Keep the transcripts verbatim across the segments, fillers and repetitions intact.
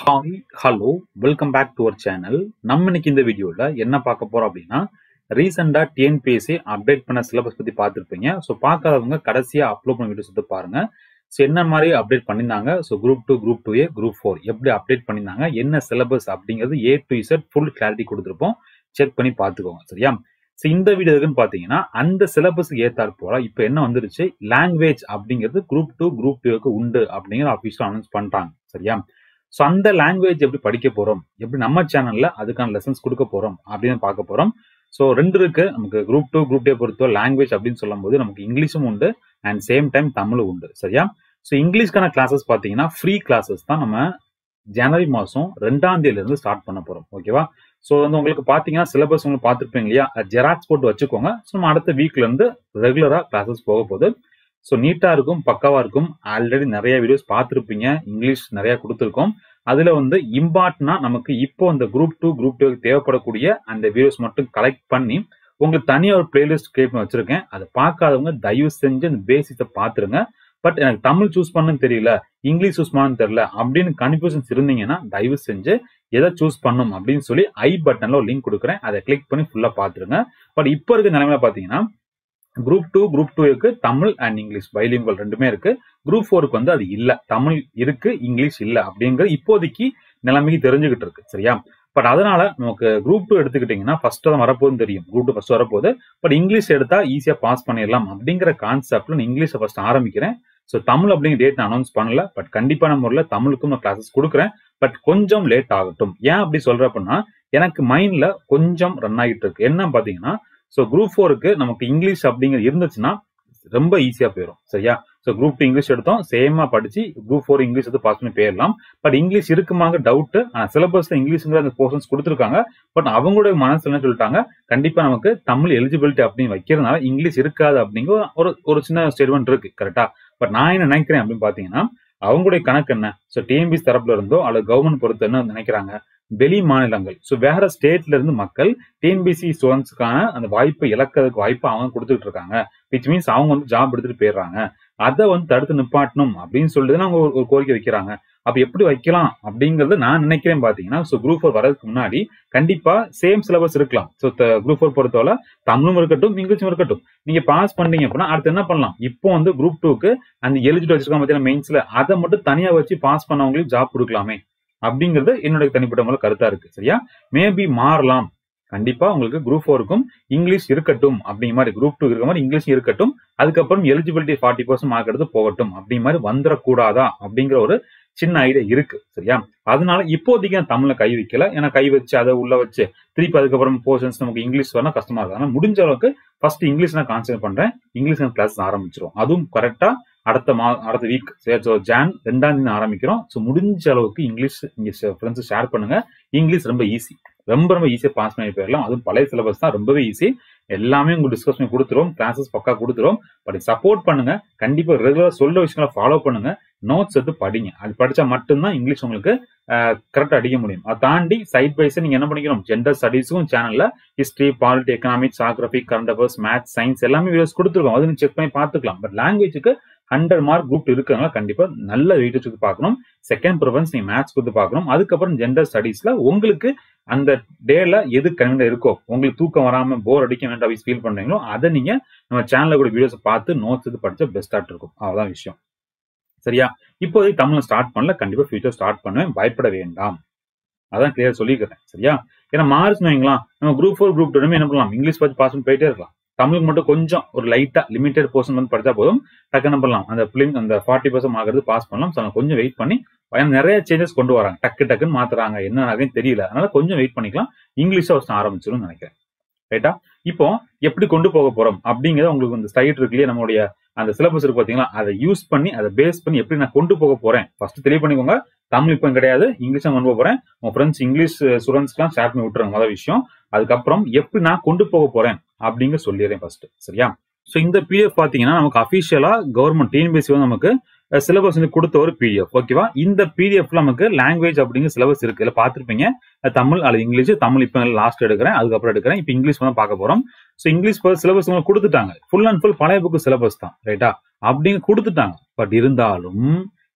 Hi hello welcome back to our channel. நம்ம இன்னைக்கு இந்த வீடியோல என்ன பார்க்க போறோம் அப்படின்னா, ரீசெண்டா டிஎன்பிஎஸ்சி அப்டேட் பண்ண சிலபஸ் பத்தி பார்த்துருப்பீங்க. ஸோ பார்க்காதவங்க கடைசியா அப்லோட் பண்ண வீடியோஸ் எடுத்து பாருங்க. ஸோ என்ன மாதிரி அப்டேட் பண்ணியிருந்தாங்க, so group two group two A group four எப்படி அப்டேட் பண்ணியிருந்தாங்க, என்ன சிலபஸ் அப்படிங்கிறது A to Z full clarity கொடுத்துருப்போம். செக் பண்ணி பார்த்துக்கோங்க சரியா. ஸோ இந்த வீடியோ இருக்குன்னு பார்த்தீங்கன்னா, அந்த சிலபஸ்க்கு ஏற்றாற் போல இப்போ என்ன வந்துருச்சு, லாங்குவேஜ் அப்படிங்கிறது குரூப் டூ குரூப் டூக்கு உண்டு அப்படிங்கிற அஃபிஷியல் அனௌன்ஸ் பண்ணிட்டாங்க சரியா. ஸோ அந்த லாங்குவேஜ் எப்படி படிக்க போறோம், எப்படி நம்ம சேனல்ல அதுக்கான லெசன்ஸ் கொடுக்க போறோம் அப்படின்னு பார்க்க போறோம். ஸோ ரெண்டு இருக்கு நமக்கு, குரூப் டூ குரூப் டே பொறுத்தவரை லாங்குவேஜ் அப்படின்னு சொல்லும் போது நமக்கு இங்கிலீஷும் உண்டு அண்ட் சேம் டைம் தமிழும் உண்டு சரியா. ஸோ இங்கிலீஷ்க்கான கிளாஸஸ் பார்த்தீங்கன்னா ஃப்ரீ கிளாஸஸ் தான் நம்ம ஜனவரி மாதம் ரெண்டாம் தேதியில இருந்து ஸ்டார்ட் பண்ண போறோம் ஓகேவா. ஸோ வந்து உங்களுக்கு பார்த்தீங்கன்னா சிலபஸ் உங்களுக்கு பார்த்துருப்பீங்க இல்லையா, ஜெராக்ஸ் போட்டு வச்சுக்கோங்க. ஸோ நம்ம அடுத்த வீக்ல இருந்து ரெகுலரா கிளாஸஸ் போக போகுது. ஸோ நீட்டா இருக்கும், பக்காவா இருக்கும். ஆல்ரெடி நிறைய வீடியோஸ் பார்த்துருப்பீங்க, இங்கிலீஷ் நிறைய கொடுத்துருக்கோம். அதுல வந்து இம்பார்ட்டனா நமக்கு இப்போ இந்த குரூப் டூ குரூப் டூ தேவைப்படக்கூடிய அந்த வீடியோஸ் மட்டும் கலெக்ட் பண்ணி உங்களுக்கு தனியாக ஒரு பிளேலிஸ்ட் கிரியேட் பண்ணி வச்சிருக்கேன். அதை பார்க்காதவங்க தயவு செஞ்சு அந்த பேசிக்ஸை பார்த்துருங்க. பட் எனக்கு தமிழ் சூஸ் பண்ணணும்னு தெரியல, இங்கிலீஷ் சூஸ் பண்ணணும்னு தெரியல அப்படின்னு கன்ஃபியூஷன்ஸ் இருந்தீங்கன்னா தயவு செஞ்சு எதை சூஸ் பண்ணும் அப்படின்னு சொல்லி ஐ பட்டன்ல ஒரு லிங்க் கொடுக்குறேன், அதை கிளிக் பண்ணி ஃபுல்லா பார்த்துருங்க. பட் இப்போ இருக்க நிலைமையில பாத்தீங்கன்னா குரூப் டூ குரூப் டூக்கு தமிழ் அண்ட் இங்கிலீஷ் பைலிங்குவல் ரெண்டுமே இருக்கு. குரூப் ஃபோருக்கு வந்து அது இல்ல, தமிழ் இருக்கு இங்கிலீஷ் இல்ல அப்படிங்கிற இப்போதைக்கு நிலைமைக்கு தெரிஞ்சுக்கிட்டு இருக்கு சரியா. பட் அதனால நமக்கு குரூப் டூ எடுத்துக்கிட்டீங்கன்னா ஃபர்ஸ்ட் தான் வரப்போகுதுன்னு தெரியும், குரூப் டூ ஃபர்ஸ்ட் வரப்போகுது. பட் இங்கிலீஷ் எடுத்தா ஈஸியா பாஸ் பண்ணிடலாம் அப்படிங்கிற கான்செப்ட்ல நான் இங்கிலீஷை ஃபர்ஸ்ட் ஆரம்பிக்கிறேன். ஸோ தமிழ் அப்படிங்கிற டேட் நான் அனௌன்ஸ் பண்ணல, பட் கண்டிப்பான முறையில் தமிழுக்கும் நான் கிளாஸஸ் கொடுக்குறேன். பட் கொஞ்சம் லேட் ஆகட்டும். ஏன் அப்படி சொல்றேன் அப்படின்னா, எனக்கு மைண்ட்ல கொஞ்சம் ரன் ஆகிட்டு இருக்கு. என்ன பாத்தீங்கன்னா, ஸோ குரூப் ஃபோருக்கு நமக்கு இங்கிலீஷ் அப்படிங்கிறது இருந்துச்சுன்னா ரொம்ப ஈஸியா போயிடும் சரியா. ஸோ குரூப் டூ இங்கிலீஷ் எடுத்தோம், சேமா படிச்சு குரூப் ஃபோர் இங்கிலீஷ் எடுத்து பாஸ் பண்ணி போயிடலாம். பட் இங்கிலீஷ் இருக்குமாங்க டவுட். சிலபஸ்ல இங்கிலீஷ்ங்கிற அந்த போர்ஷன்ஸ் கொடுத்துருக்காங்க. பட் அவங்களுடைய மனசுல என்ன சொல்லிட்டாங்க, கண்டிப்பா நமக்கு தமிழ் எலிஜிபிலிட்டி அப்படின்னு வைக்கிறதுனால இங்கிலீஷ் இருக்காது அப்படிங்கிற ஒரு ஒரு சின்ன ஸ்டேட்மெண்ட் இருக்கு கரெக்டா. பட் நான் என்ன நினைக்கிறேன் அப்படின்னு பாத்தீங்கன்னா, அவங்களுடைய கணக்கு என்ன, ஸோ டிஎன்பிஎஸ்சி தரப்புல இருந்தோ அல்லது கவர்மெண்ட் பொறுத்து என்ன நினைக்கிறாங்க, வெளி மாநிலங்கள் ஸோ வேற ஸ்டேட்ல இருந்து மக்கள் டிஎன்பிஎஸ்சி ஸ்டூடெண்ட்ஸ்க்கான அந்த வாய்ப்பை இழக்கிறதுக்கு வாய்ப்பு அவங்க கொடுத்துட்டு இருக்காங்க. விச் மீன்ஸ் அவங்க வந்து ஜாப் எடுத்துட்டு போயிடுறாங்க. அதை வந்து தடுத்து நிப்பாட்டணும் அப்படின்னு சொல்லிட்டு அவங்க ஒரு கோரிக்கை வைக்கிறாங்க. அப்ப எப்படி வைக்கலாம் அப்படிங்கறது நான் நினைக்கிறேன் பாத்தீங்கன்னா, ஸோ குரூப் ஃபோர் வரதுக்கு முன்னாடி கண்டிப்பா சேம் சிலபஸ் இருக்கலாம். ஸோ குரூப் ஃபோர் பொறுத்தவரை தமிழும் இருக்கட்டும் இங்கிலீஷும் இருக்கட்டும். நீங்க பாஸ் பண்ணீங்க அப்படின்னா அடுத்து என்ன பண்ணலாம், இப்போ வந்து குரூப் டூக்கு அந்த எலிஜிபிள் வச்சிருக்காங்க பார்த்தீங்கன்னா மெயின்ஸ்ல, அதை மட்டும் தனியா வச்சு பாஸ் பண்ணவங்களுக்கு ஜாப் கொடுக்கலாமே அப்படிங்கிறது என்னுடைய தனிப்பட்ட முறை கருத்தா இருக்கு சரியா. மேபி மாறலாம், கண்டிப்பா உங்களுக்கு குரூப் ஃபோருக்கும் இங்கிலீஷ் இருக்கட்டும் அப்படிங்கிற மாதிரி, குரூப் டூ இருக்கிற மாதிரி இங்கிலீஷ் இருக்கட்டும், அதுக்கப்புறம் எலிஜிபிலிட்டி ஃபார்ட்டி பர்சன்ட் மார்க் எடுத்து போகட்டும் அப்படிங்கிற மாதிரி வந்துடக்கூடாதா அப்படிங்கிற ஒரு சின்ன ஐடியா இருக்கு சரியா. அதனால இப்போதைக்கு நான் தமிழ்ல கை வைக்கல, ஏன்னா கை வச்சு அதை உள்ள வச்சு திருப்பி அதுக்கப்புறம் போர்ஷன்ஸ் நமக்கு இங்கிலீஷ் வரணும் கஷ்டமா இருக்கு. ஆனா முடிஞ்ச அளவுக்கு ஃபர்ஸ்ட் இங்கிலீஷ் நான் கான்சென்ட்ரேட் பண்றேன். இங்கிலீஷ் கிளாஸ் ஆரம்பிச்சிரும், அதுவும் கரெக்டா அடுத்த மா அடுத்த வீக் ஜான் ரெண்டாம் தேதி ஆரம்பிக்கிறோம். ஸோ முடிஞ்ச அளவுக்கு இங்கிலீஷ் இங்க ஃப்ரெண்ட்ஸ் ஷேர் பண்ணுங்க. இங்கிலீஷ் ரொம்ப ஈஸி, ரொம்ப ரொம்ப ஈஸியா பாஸ் பண்ணி போயிடலாம். அதுவும் பழைய சிலபஸ் தான், ரொம்பவே ஈஸி. எல்லாமே உங்களுக்கு டிஸ்கஸ் பண்ணி கொடுத்துரும், கிளாஸஸ் பக்கா கொடுத்துரும். பட் சப்போர்ட் பண்ணுங்க, கண்டிப்பா ரெகுலரா சொல்ற விஷயங்களை ஃபாலோ பண்ணுங்க, நோட்ஸ் எடுத்து படிங்க. அது படிச்சா மட்டும்தான் இங்கிலீஷ் உங்களுக்கு கரெக்டா அடிக்க முடியும். அதை தாண்டி சைட் பை சைட் நீங்க என்ன பண்ணிக்கணும், ஜெண்டர் ஸ்டடீஸும் சேனல்ல history, polity, economics, geography, current affairs, maths, science எல்லாமே வீடியோஸ் கொடுத்துருக்கோம். அது செக் பண்ணி பார்த்துக்கலாம். பட் லாங்குவேஜுக்கு ஹண்ட்ரட் மார்க் குரூப் இருக்கிறதுனால கண்டிப்பா நல்ல வீடியோஸ் கொடுத்து பார்க்கணும். செகண்ட் ப்ரிஃபரன்ஸ் நீங்க மேத்ஸ் கொடுத்து பார்க்கணும். அதுக்கப்புறம் ஜெண்டர் ஸ்டடீஸ்ல உங்களுக்கு அந்த டேல எது கன்வீனியா இருக்கோ, உங்களுக்கு தூக்கம் வராம போர் அடிக்க வேண்டாம் ஃபீல் பண்றீங்களோ அதை நீங்க நம்ம சேனல்ல கூட வீடியோஸ் பார்த்து நோட்ஸ் எடுத்து படிச்சா பெஸ்டா இருக்கும். அவ்வளவுதான் விஷயம் சரியா. இப்போதைக்கு தமிழ்ல ஸ்டார்ட் பண்ணல, கண்டிப்பா ஃபியூச்சர் ஸ்டார்ட் பண்ணுவேன், பயப்பட வேண்டாம். அதான் கிளியர் சொல்லிக்கிறேன் சரியா. ஏன்னா மார்க்ஸ் வைங்களா, நம்ம குரூப் ஃபோர் குரூப் டூ என்ன பண்ணலாம், இங்கிலீஷ் பார்த்து பாஸ் பண்ணி போயிட்டே இருக்கலாம். தமிழுக்கு மட்டும் கொஞ்சம் ஒரு லைட்டா லிமிடெட் போர்ஷன் வந்து படிச்சா போதும், டக்குன்னு பண்ணலாம். அந்த பிள்ளைங்க அந்த ஃபார்ட்டி பர்சன்ட் ஆகிறது பாஸ் பண்ணலாம். ஸோ கொஞ்சம் வெயிட் பண்ணி, நிறைய சேஞ்சஸ் கொண்டு வராங்க, டக்கு டக்குன்னு மாத்துறாங்க, என்ன ஆகுதுன்னு தெரியல. அதனால கொஞ்சம் வெயிட் பண்ணிக்கலாம். இங்கிலீஷை ஃபர்ஸ்ட் ஆரம்பிச்சிடும் நினைக்கிறேன் ரைட்டா. இப்போ எப்படி கொண்டு போக போறோம் அப்படிங்கிறத உங்களுக்கு இந்த ஸ்லைட் இருக்குல்லையே, நம்மளுடைய அந்த சிலபஸ் இருக்கு பாத்தீங்களா, அதை யூஸ் பண்ணி அதை பேஸ் பண்ணி எப்படி நான் கொண்டு போக போறேன் ஃபர்ஸ்ட் தெளிவு பண்ணிக்கோங்க. தமிழ் இப்போ கிடையாது, இங்கிலீஷ் கொண்டு போக போறேன். உங்க ஃப்ரெண்ட்ஸ் இங்கிலீஷ் ஸ்டூடெண்ட்ஸ்க்குலாம் ஷேர் பண்ணி விட்டுருங்க முதல் விஷயம். அதுக்கப்புறம் எப்படி நான் கொண்டு போக போறேன் அப்படிங்க சொல்லிடுறேன் ஃபர்ஸ்ட் சரியா. ஸோ இந்த பிடிஎஃப் பாத்தீங்கன்னா நமக்கு அபிஷியலா கவர்மெண்ட் டிஎன்பிஎஸ்சி வந்து நமக்கு சிலபஸ் வந்து கொடுத்த ஒரு பிடிஎஃப் ஓகேவா. இந்த பிடிஎஃப்ல நமக்கு லாங்குவேஜ் அப்படிங்கிற சிலபஸ் இருக்கு, இல்ல பாத்துருப்பீங்க தமிழ் அல்லது இங்கிலீஷ். தமிழ் இப்போ லாஸ்ட் எடுக்கிறேன், அதுக்கப்புறம் எடுக்கிறேன். இப்போ இங்கிலீஷ் வந்து பார்க்க போறோம். ஸோ இங்கிலீஷ் சிலபஸ் உங்களுக்கு கொடுத்துட்டாங்க, ஃபுல் அண்ட் ஃபுல் பழைய புக்கு சிலபஸ் தான் ரைட்டா, அப்படிங்க கொடுத்துட்டாங்க. பட் இருந்தாலும்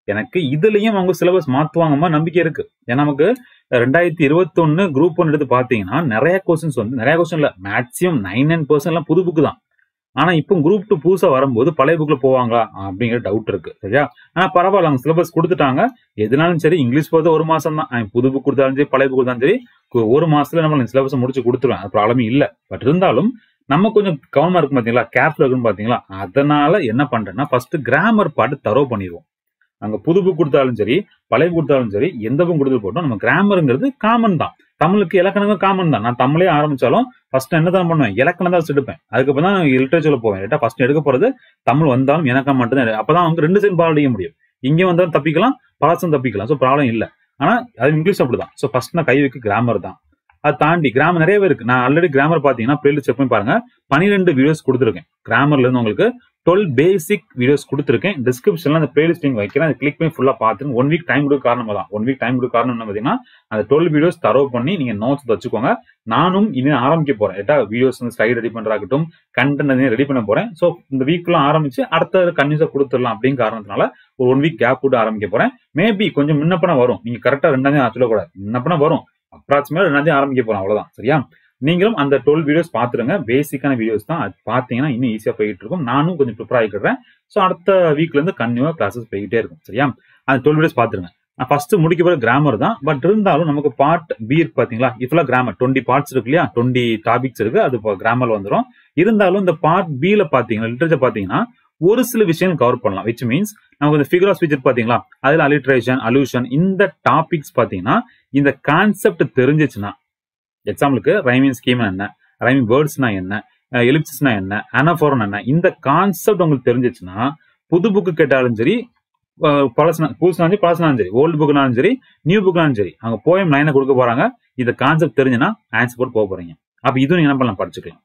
எனக்கு இதுலயும் அவங்க சிலபஸ் மாத்துவாங்கம்மா நம்பிக்கை இருக்கு. ஏன்னா நமக்கு ரெண்டாயிரத்தி இருபத்தி ஒன்னு குரூப் ஒன் எடுத்து பாத்தீங்கன்னா நிறைய கொஸ்டின்ஸ் வந்து நிறைய கொஸ்டின் இல்ல மேக்ஸிமம் நைன் நைன் பர்சன்ட் எல்லாம் புது புக்கு தான். ஆனா இப்போ குரூப் டூ புதுசா வரும்போது பழைய புக்ல போவாங்களா அப்படிங்கிற டவுட் இருக்கு. சரியா? ஆனா பரவாயில்ல, அவங்க சிலபஸ் கொடுத்துட்டாங்க. எதுனாலும் சரி இங்கிலீஷ் பொறுத்த ஒரு மாசம் தான், புது புக் கொடுத்தாலும் சரி பழைய புக் கொடுத்தாலும் சரி ஒரு மாசத்துல நம்ம சிலபஸ் முடிச்சு கொடுத்துருவேன். அது ப்ராப்ளமே இல்லை. பட் இருந்தாலும் நம்ம கொஞ்சம் கவனமா இருக்கும் பாத்தீங்களா, கேர்ஃபுல்லா இருக்குன்னு பாத்தீங்களா. அதனால என்ன பண்றேன்னா ஃபர்ஸ்ட் கிராமர் பாட்டு தரோ பண்ணிடுவோம். அங்க புது புக் கொடுத்தாலும் சரி பழைய புக் கொடுத்தாலும் சரி எந்த புக் கொடுத்து போட்டோம், நம்ம கிராமருங்கிறது காமன் தான். தமிழுக்கு இலக்கணங்கள் காமன் தான். நான் தமிழே ஆரம்பிச்சாலும் ஃபர்ஸ்ட் என்ன தான் பண்ணுவேன், இலக்கணம் தான் எடுப்பேன். அதுக்கப்புறம் தான் லிட்டரேச்சர்ல போவேன். ஏட்டா ஃபர்ஸ்ட் எடுக்க போறது தமிழ் வந்தாலும் இலக்கணம் மட்டும் தான். அப்பதான் அவங்க ரெண்டு சைடு பால் அடிக்க முடியும். இங்கே வந்தாலும் தப்பிக்கலாம், பழசம் தப்பிக்கலாம். ஸோ ப்ராப்ளம் இல்லை. ஆனா அது இங்கிலீஷ் அப்படிதான். ஸோ ஃபர்ஸ்ட் நான் கை வைக்க கிராமர் தான். அதை தாண்டி கிராமர் நிறையவே இருக்கு. நான் ஆல்ரெடி கிராமர் பாத்தீங்கன்னா பிளேலிஸ்ட் செக் பண்ணி பாருங்க, பன்னிரெண்டு வீடியோஸ் கொடுத்துருக்கேன். கிராமர்ல இருந்து உங்களுக்கு டுவெல் பேசிக் வீடியோஸ் கொடுத்துருக்கேன். டிஸ்கிரிப்ஷன்ல அந்த பிளேலிஸ்ட் நீங்க வைக்கிறேன், அதை கிளிக் பண்ணி ஃபுல்லா பாத்துருங்க. ஒன் வீக் டைம் கொடுக்க காரணமா தான். ஒன் வீக் டைம் கொடுக்க காரணம் என்ன பாத்தீங்கன்னா அந்த டுவெல் வீடியோஸ் தரோ பண்ணி நீங்க நோட்ஸ் வச்சுக்கோங்க. நானும் இனி ஆரம்பிக்க போறேன். ஏட்டா வீடியோஸ் வந்து ஸ்லைட் ரெடி பண்றாகட்டும், கண்டென்ட் ரெடி பண்ண போறேன். ஸோ இந்த வீக்ல ஆரம்பிச்சு அடுத்த கன்யூஸா கொடுத்துடலாம் அப்படிங்கிற காரணத்தினால ஒரு ஒன் வீக் கேப் போட்டு ஆரம்பிக்க போறேன். மேபி கொஞ்சம் முன்னப்பன வரும். நீங்க கரெக்டா ரெண்டாவது சொல்லக்கூடாது, முன்னப்பன வரும். அப்ராக்சிமேட் ரெண்டாவது ஆரம்பிக்க போறோம். அவ்வளவுதான். சரியா? நீங்களும் அந்த டுவெல் வீடியோஸ் பாத்துருங்க. பேசிக்கான வீடியோஸ் தான். அது பாத்தீங்கன்னா இன்னும் ஈஸியா போயிட்டு இருக்கும். நானும் கொஞ்சம் ப்ரிப்பேர் ஆகிக்கிறேன். ஸோ அடுத்த வீக்ல இருந்து கன்யூவா கிளாஸஸ் போயிட்டே இருக்கும். சரியா? அந்த டுவெல் வீடியோஸ் பாத்துருங்க. நான் ஃபர்ஸ்ட் முடிக்க போற கிராமர் தான். பட் இருந்தாலும் நமக்கு பார்ட் பி இருக்கு பாத்தீங்களா, இப்பல கிராமர் டுவெண்ட்டி பார்ட்ஸ் இருக்கு இல்லையா, டுவெண்ட்டி டாபிக்ஸ் இருக்கு. அது கிராமர் வந்துடும். இருந்தாலும் இந்த பார்ட் பில பாத்தீங்கன்னா லிட்டரேச்சர் பாத்தீங்கன்னா ஒரு சில விஷயங்கள் கவர் பண்ணலாம். விச் மீன்ஸ் நமக்கு இந்த ஃபிகர் ஆஃப் ஸ்பீச் பாத்தீங்களா, அதுல அலிட்ரேஷன், அலூஷன், இந்த டாபிக்ஸ் பாத்தீங்கன்னா இந்த கான்செப்ட் தெரிஞ்சிச்சுன்னா, எக்ஸாம்பிளுக்கு ரைமிங் ஸ்கீம் என்ன, ரைமிங் வேர்ட்ஸ்னா என்ன, எலிப்சிஸ்னா என்ன, அனாஃபோரன் என்ன, இந்த கான்செப்ட் உங்களுக்கு தெரிஞ்சிச்சுன்னா புது புக்கு கேட்டாலும் சரி, பழசுனா புதுசுனாலும் சரி பழசுனாலும் சரி, ஓல்டு புக்குனாலும் சரி நியூ புக்குனாலும் சரி, அங்க போயம் லைனை கொடுக்க போறாங்க. இந்த கான்செப்ட் தெரிஞ்சுன்னா ஆன்சர் போட்டு போக போறீங்க. அப்ப இதுவும் நீங்க என்ன பண்ணலாம், படிச்சுக்கலாம்.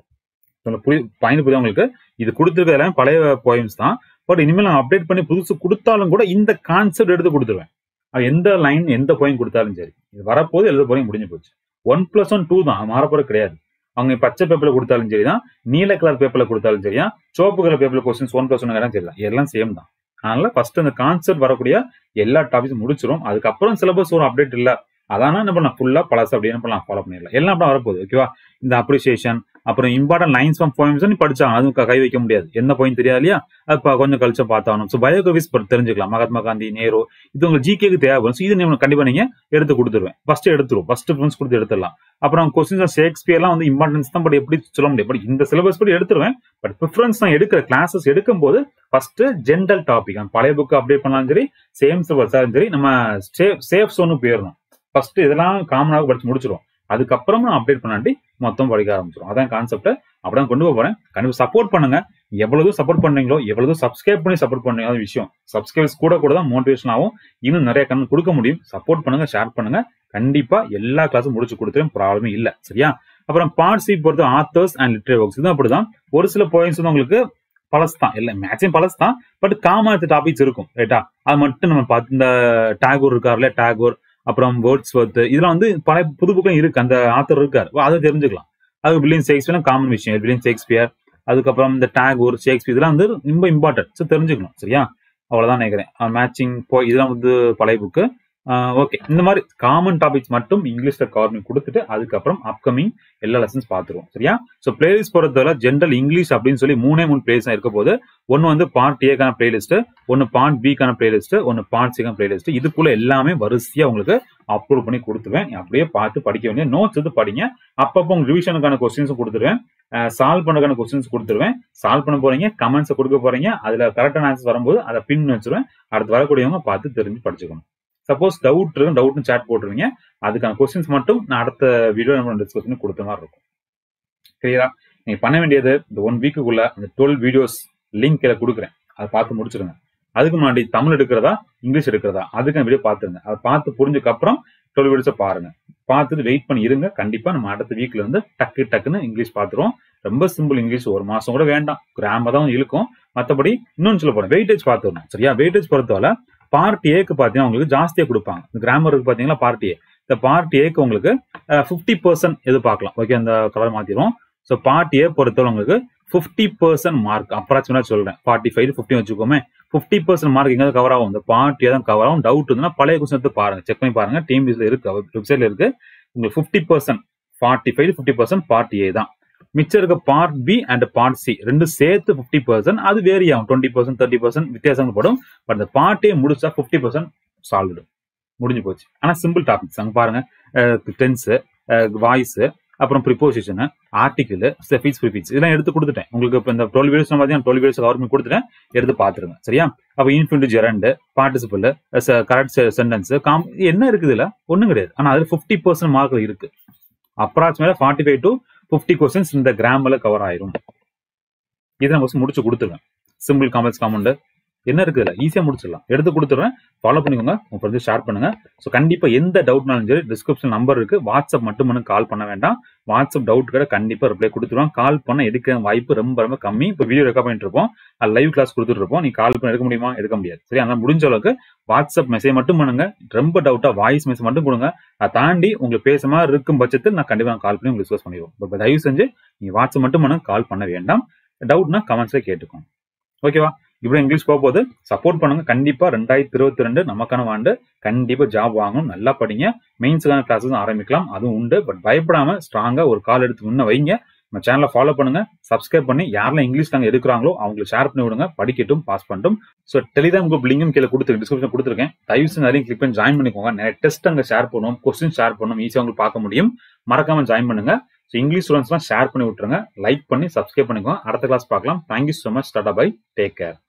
பாயிண்ட் புரியுது உங்களுக்கு? இது கொடுத்துருக்க எல்லாமே பழைய போயம்ஸ் தான். பட் இனிமேல் நான் அப்டேட் பண்ணி புதுசு கொடுத்தாலும் கூட இந்த கான்செப்ட் எடுத்து கொடுத்துருவேன். எந்த லைன் எந்த போயம் கொடுத்தாலும் சரி, இது வரப்போது எழுத போய் முடிஞ்சு போச்சு. ஒன் பிளஸ் ஒன் டூ தான், மாறப்போற கிடையாது. அவங்க பச்சை பேப்பர்ல கொடுத்தாலும் சரிதான், நீல கலர் பேப்பர்ல கொடுத்தாலும் சரியா, சிவப்பு கலர் பேப்பர்ல கொஸ்டின்ஸ் ஒன் பிளஸ் ஒன் சரிதான், எல்லாம் சேம் தான். அதனால ஃபர்ஸ்ட் அந்த கான்செப்ட் வரக்கூடிய எல்லா டாபிக்ஸும் முடிச்சிடும். அதுக்கப்புறம் சிலபஸ் ஒரு அப்டேட் இல்ல, அதான என்ன பண்ணலாம், ஃபுல்லா பழசு அப்படி என்ன பண்ணலாம், ஃபாலோ பண்ணிடலாம். எல்லாம் அப்படி வரப்போகுது. ஓகேவா? இந்த அப்ரிசியேஷன் அப்புறம் இம்பார்ட்டன்ட் லைன்ஸ் ஃப்ரம் போயம்ஸ் நீ படிச்சாங்க, அதுவும் கை வைக்க முடியாது. என்ன பாயிண்ட் தெரியாது இல்லையா, அது கொஞ்சம் கழிச்சா பார்த்தாகணும். ஸோ பயோகிராபிஸ் தெரிஞ்சுக்கலாம். மகாத்மா காந்தி, நேரு, இது உங்களுக்கு ஜிகேக்கு தேவைப்படும். ஸோ இது நீங்க கண்டிப்பா நீங்க எடுத்து கொடுத்துருவேன். ஃபர்ஸ்ட் எடுத்துருவோம், ஃபர்ஸ்ட் ப்ரிஃபரன்ஸ் கொடுத்து எடுத்துடலாம். அப்புறம் கொஸ்டின்ஸ் ஷேக்ஸ்பியர்லாம் வந்து இம்பார்ட்டன்ஸ் தான், பட் எப்படி சொல்ல முடியும். பட் இந்த சிலபஸ் படி எடுத்துருவேன். பட் ப்ரிஃபரன்ஸ் நான் எடுக்கிற கிளாஸஸ் எடுக்கும் போது ஃபர்ஸ்ட் ஜென்ரல் டாபிக், பழைய புக் அப்டேட் பண்ணாலும் சரி, சேம் சிலபஸ் சரி, நம்ம சேஃப் சோனு போயிடணும். ஃபர்ஸ்ட் இதெல்லாம் காமனாக படிச்சு முடிச்சிடும். அதுக்கப்புறம் நான் அப்டேட் பண்ணாட்டி மொத்தம் படிக்க ஆரம்பிச்சிடும். அதான் கான்செப்ட். அப்படிதான் கொண்டு போறேன். கண்டிப்பா சப்போர்ட் பண்ணுங்க. எவ்வளவு சப்போர்ட் பண்ணீங்களோ, எவ்வளவு சப்ஸ்கிரைப் பண்ணி சப்போர்ட் பண்ணீங்க விஷயம். சப்ஸ்கிரைபர்ஸ் கூட கூட தான் மோட்டிவேஷன் ஆகும். இன்னும் நிறைய கண்ணு கொடுக்க முடியும். சப்போர்ட் பண்ணுங்க, ஷேர் பண்ணுங்க. கண்டிப்பா எல்லா கிளாஸும் முடிச்சு கொடுத்துரும், ப்ராப்ளமே இல்ல. சரியா? அப்புறம் பார்ட் சி பொறுத்த ஆத்தர்ஸ் அண்ட் லிட்டரரி ஒர்க்ஸ், இதுவும் அப்படிதான். ஒரு சில பாயிண்ட்ஸ் வந்து உங்களுக்கு பழசு தான், இல்ல மேக்ஸிமம் பழசு தான். பட் காமன் டாபிக்ஸ் இருக்கும். ரைட்டா? அது மட்டும் நம்ம பார்த்து, இந்த டாகூர் இருக்காருல்ல, டாகூர், அப்புறம் வேர்ட்ஸ்வொர்த், இதெல்லாம் வந்து பழைய புது புக்கும் இருக்கு. அந்த ஆத்தர் இருக்காரு, அதை தெரிஞ்சுக்கலாம். அது வில்லியம் ஷேக்ஸ்பியர் காமன் விஷயம். வில்லியம் ஷேக்ஸ்பியர், அதுக்கப்புறம் இந்த டாகூர், ஷேக்ஸ்பியர், இதெல்லாம் வந்து ரொம்ப இம்பார்ட்டன்ட். ஸோ தெரிஞ்சுக்கணும். சரியா? அவ்வளவுதான் நினைக்கிறேன். மேட்சிங் போ இதெல்லாம் வந்து பழைய புக்கு. ஓகே, இந்த மாதிரி காமன் டாபிக்ஸ் மட்டும் இங்கிலீஷ்ல கவர் பண்ணி கொடுத்துட்டு அதுக்கப்புறம் அப்கமிங் எல்லா லெசன்ஸ் பார்த்துருவோம். சரியா? ஸோ பிளேலிஸ்ட் பொறுத்தவரை ஜென்ரல் இங்கிலீஷ் அப்படின்னு சொல்லி மூணே மூணு பிளேலிஸ்ட் இருக்க போது. ஒன்னு வந்து பார்ட் ஏக்கான பிளேலிஸ்ட், ஒன்னு பார்ட் பிக்கான பிளேலிஸ்ட், ஒன்னு பார்ட் சிக்கான பிளேலிஸ்ட். இதுக்குள்ள எல்லாமே வரிசையா உங்களுக்கு அப்லோட் பண்ணி கொடுத்துருவேன். அப்படியே பார்த்து படிக்க வேண்டிய நோட்ஸ் வந்து படிங்க. அப்பப்போ உங்க ரிவிஷனுக்கான கொஸ்டின்ஸ் கொடுத்துருவேன், சால்வ் பண்ணக்கான கொஸ்டின்ஸ் கொடுத்துருவேன். சால்வ் பண்ண போறீங்க, கமெண்ட்ஸ் கொடுக்க போறீங்க. அதுல கரெக்டான ஆன்சர் வரும்போது அதை பின் வச்சிருவேன். அடுத்து வரக்கூடியவங்க பார்த்து தெரிஞ்சு படிச்சுக்கணும். சப்போஸ் டவுட் இருக்கும், டவுட்னு சாட் போட்டுருவீங்க. அதுக்கான கொஸ்டின்ஸ் மட்டும் நான் அடுத்த வீடியோ நம்ம டிஸ்கஸ் பண்ணி கொடுத்த மாதிரி இருக்கும். கிளியரா? நீங்க பண்ண வேண்டியது இந்த ஒன் வீக்குள்ள அந்த டுவெல் வீடியோஸ் லிங்க் இதில் கொடுக்குறேன், அதை பார்த்து முடிச்சிருங்க. அதுக்கு முன்னாடி தமிழ் எடுக்கிறதா இங்கிலீஷ் எடுக்கிறதா அதுக்கு வீடியோ பார்த்துருங்க. அதை பார்த்து புரிஞ்சதுக்கு அப்புறம் டுவெல் வீடியோஸை பாருங்க. பார்த்துட்டு வெயிட் பண்ணி இருங்க. கண்டிப்பா நம்ம அடுத்த வீக்ல இருந்து டக்கு டக்குன்னு இங்கிலீஷ் பார்த்துருவோம். ரொம்ப சிம்பிள் இங்கிலீஷ், ஒரு மாசம் கூட வேண்டாம், கிராமர் தான் இழுக்கும். மற்றபடி இன்னொன்னு சொல்ல போறேன், வெயிட்டேஜ் பார்த்துடணும். சரியா? வெயிட்டேஜ் பொறுத்தவரை பார்ட் ஏக்கு பாத்தீங்கன்னா உங்களுக்கு ஜாஸ்தியா கொடுப்பாங்க. கிராமருக்கு பாத்தீங்கன்னா பார்ட் ஏ, இந்த பார்ட் ஏக்கு உங்களுக்கு பிப்டி பர்சன்ட் எதிர்பார்க்கலாம். ஓகே, அந்த கலர் மாத்திரும். ஸோ பார்ட் ஏ பொறுத்தவரை உங்களுக்கு பிப்டி பர்சன்ட் மார்க் அப்ராக்சிமேட்டா சொல்றேன். ஃபார்ட்டி ஃபைவ் பிப்டி வச்சுக்கோமே, ஃபிஃப்டி பர்சன்ட் மார்க் எங்க கவர் ஆகும், இந்த பார்ட் தான் கவர் ஆகும். டவுட் இருந்தா பழைய கொஸ்டின் எடுத்து பாருங்க, செக் பண்ணி பாருங்க. டீம் பேஸ்ல இருக்கு, வெப்சைட்ல இருக்கு. உங்களுக்கு fifty percent forty five fifty percent part A தான். மிச்சம் இருக்க part B and part C ரெண்டு சேர்த்து ஃபிஃப்டி பர்சன்ட், அது வேரி ஆகும். டுவெண்ட்டி பர்சன்ட் தேர்ட்டி பர்சன்ட் வித்தியாசம் படும். பட் இந்த பார்ட் ஏ முடிச்சா ஃபிஃப்டி பர்சன்ட் சால்வ்டு, முடிஞ்சு போச்சு. ஆனா சிம்பிள் டாபிக்ஸ் அங்க பாருங்க. டென்ஸ், வாய்ஸ், அப்புறம் ப்ரிப்போசிஷன், ஆர்டிகிள், சஃபிக்ஸ், ப்ரிஃபிக்ஸ் இதெல்லாம் எடுத்து கொடுத்துட்டேன் உங்களுக்கு. இப்போ இந்த டுவெல் வீடியோஸ் பார்த்தீங்கன்னா டுவெல் வீடியோஸ் கவர் பண்ணி கொடுத்துட்டேன், எடுத்து பார்த்துருங்க சரியா. அப்போ infinitive, gerund, participle, correct sentence, காம் என்ன இருக்குது இல்ல ஒன்றும் கிடையாது. ஆனால் அதில் ஃபிஃப்டி பர்சன்ட் மார்க் இருக்கு. அப்ராக்சிமேட்டா forty five to fifty questions இந்த கிராம்ல கவர் ஆயிரும். இதை நம்ம முடிச்சு கொடுத்துருவேன். சிம்பிள் காம்ப்ளெக்ஸ் காம்பவுண்ட் என்ன இருக்குதுல்ல ஈஸியா முடிச்சிடலாம், எடுத்து கொடுத்துருவேன். ஃபாலோ பண்ணிக்கோங்க, உங்க ஃப்ரெண்ட்ஸ் ஷேர் பண்ணுங்க. ஸோ கண்டிப்பா எந்த டவுட்னாலும் சரி டிஸ்கிரிப்ஷன் நம்பர் இருக்கு, வாட்ஸ்அப் மட்டும் பண்ணி கால் பண்ண வேண்டாம். வாட்ஸ்அப் டவுட் கூட கண்டிப்பா ரிப்ளை கொடுத்துருவோம். கால் பண்ண எடுக்க வாய்ப்பு ரொம்ப ரொம்ப கம்மி. இப்போ வீடியோ ரெக்கார்ட் பண்ணிட்டு இருப்போம், லைவ் கிளாஸ் கொடுத்துட்டு இருப்போம். நீ கால் பண்ணி எடுக்க முடியுமா, எடுக்க முடியாது சரி. அதனால முடிஞ்ச அளவுக்கு வாட்ஸ்அப் மெசேஜ் மட்டும் பண்ணுங்க. ரொம்ப டவுட்டா வாய்ஸ் மெசேஜ் மட்டும் கொடுங்க. அதை தாண்டி உங்களுக்கு பேச மாதிரி இருக்கும் பட்சத்தில் நான் கண்டிப்பா கால் பண்ணி உங்களுக்கு டிஸ்கஸ் பண்ணிடுவோம். இப்போ தயவு செஞ்சு நீ வாட்ஸ்அப் மட்டும் பண்ணுங்க, கால் பண்ண வேண்டாம். டவுட்னா கமெண்ட்ஸ்ல கேட்டுக்கோங்க, ஓகேவா. இப்படி இங்கிலீஷ் போக போது சப்போர்ட் பண்ணுங்க. கண்டிப்பா ரெண்டாயிரத்தி இருபத்தி ரெண்டு நமக்கான ஆண்டு, கண்டிப்பா ஜாப் வாங்கணும். நல்லா படிங்க. மெயின்ஸுக்கான கிளாஸஸ் ஆரம்பிக்கலாம், அதுவும் உண்டு. பட் பயப்படாம ஸ்ட்ராங்கா ஒரு கால் எடுத்து முன்ன வைங்க. நம்ம சேனலை ஃபாலோ பண்ணுங்க, சப்ஸ்கிரைப் பண்ணி யாரெல்லாம் இங்கிலீஷ் நாங்கள் எடுக்கிறாங்களோ அவங்களுக்கு ஷேர் பண்ணி விடுங்க, படிக்கட்டும், பாஸ் பண்ணிட்டும். ஸோ டெலிகிராம் குரூப் லிங்கும் கீழே கொடுத்து டிஸ்கிரிப்ஷன் கொடுத்துருக்கேன். தயவு செஞ்சு நிறைய கிளிக் பண்ணி ஜாயின் பண்ணிக்கோங்க. நிறைய டெஸ்ட் அங்கே ஷேர் பண்ணுவோம், கொஸ்டின் ஷேர் பண்ணுவோம், ஈஸியாக உங்களுக்கு பார்க்க முடியும். மறக்காம ஜாயின் பண்ணுங்க. ஸோ இங்கிலீஷ் ஸ்டூடெண்ட்ஸ்லாம் ஷேர் பண்ணி விட்டுருங்க, லைக் பண்ணி சப்ஸ்கிரைப் பண்ணிக்கோங்க. அடுத்த கிளாஸ் பார்க்கலாம். Thank you so much. Tata bye, take care.